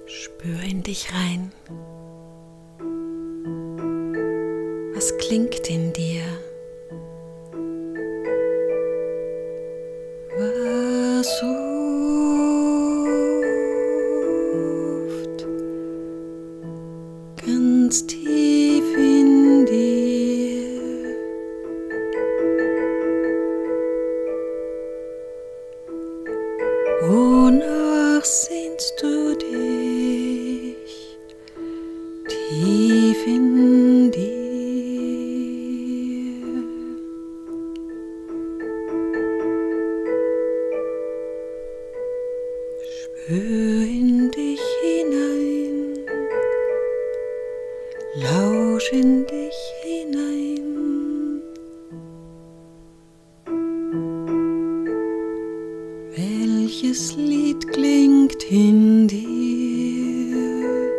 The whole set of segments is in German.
Spür in dich rein. Was klingt in dir? Was ruft ganz tief in dir? Wonach sehnst du dich tief in dir? Spür in dich hinein, lausch in dich hinein. Welches Lied klingt in dir?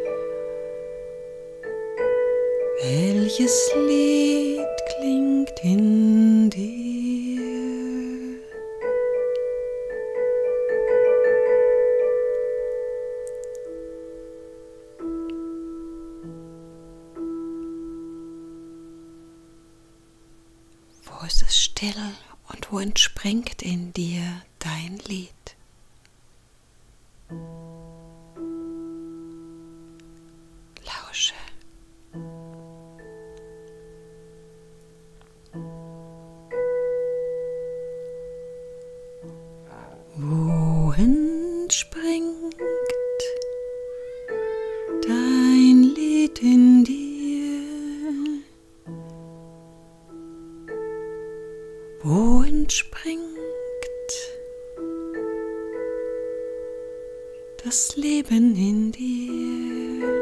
Welches Lied klingt in dir? Wo ist es still und wo entspringt in dir dein Lied? Lausche. Wo entspringt dein Lied in dir? Wo entspringt das Leben in dir?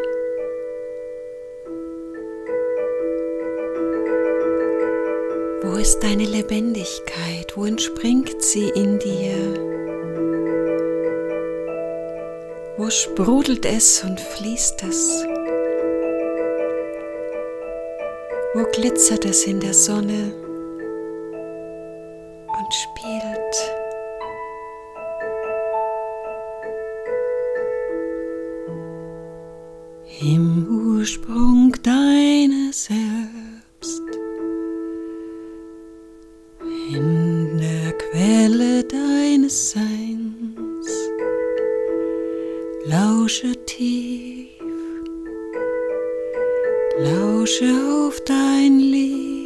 Wo ist deine Lebendigkeit? Wo entspringt sie in dir? Wo sprudelt es und fließt es? Wo glitzert es in der Sonne und spielt? Im Ursprung deines Selbst, in der Quelle deines Seins, lausche tief, lausche auf dein Lied.